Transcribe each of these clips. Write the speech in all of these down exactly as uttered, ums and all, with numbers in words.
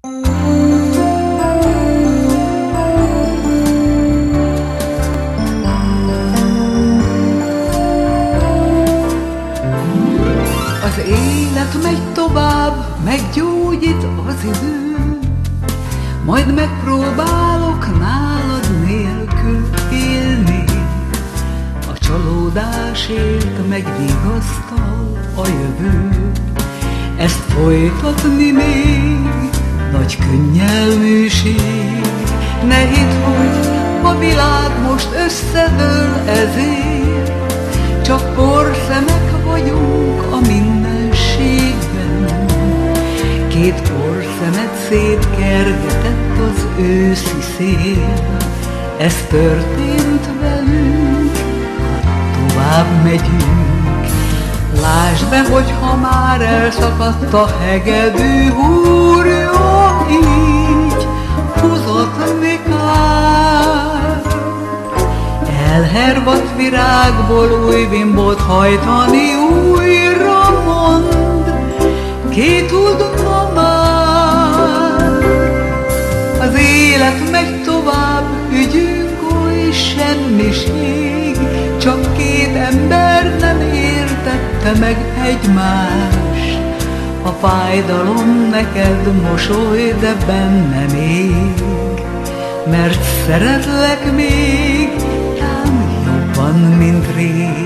Az élet megy tovább, meggyógyít az idő, majd megpróbálok nálad nélkül élni. A csalódásért megvigasztal a jövő, ezt folytatni még nagy könnyelműség. Ne hidd, hogy a világ most összedől ezért, csak porszemek vagyunk a mindenségben. Két porszemet szétkergetett az őszi szél, ez történt velünk, hát tovább megyünk. Lásd be, hogy ha már elszakadt a hegedű, húrja így húzatni kár. Elhervadt virágból új bimbót hajtani újra mond, ki tudna már. Az élet megy tovább, ügyünk oly semmiség, csak két ember nem értette meg egymást. A fájdalom neked mosoly, de bennem ég, mert szeretlek még, talán jobban, mint rég.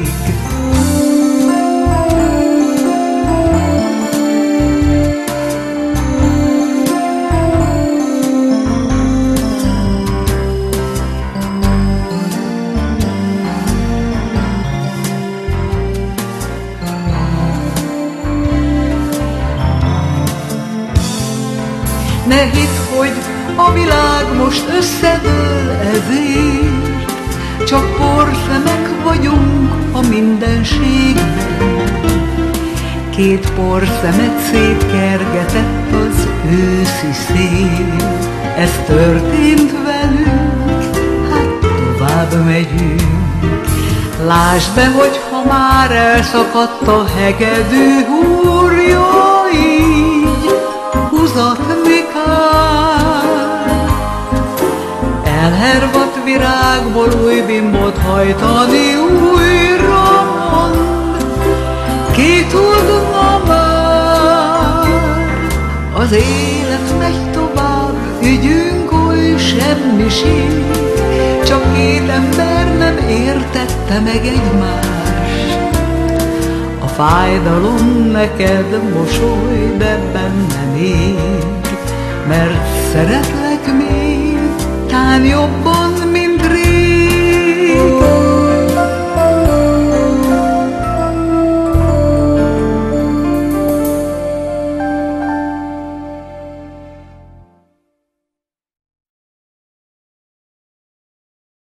Ne hidd, hogy a világ most összedől ezért, csak porszemek vagyunk a mindenségben. Két porszemet szétkergetett az őszi szél, ez történt velünk, hát tovább megyünk. Lásd be, hogy ha már elszakadt a hegedű, húrja így húzatni kár. Elhervadt virágból új bimbót hajtani újra mond, ki tudna már. Az élet megy tovább, ügyünk oly semmiség, csak két ember nem értette meg egymást. A fájdalom neked mosoly, de bennem ég, mert szeretlek még, tán jobban,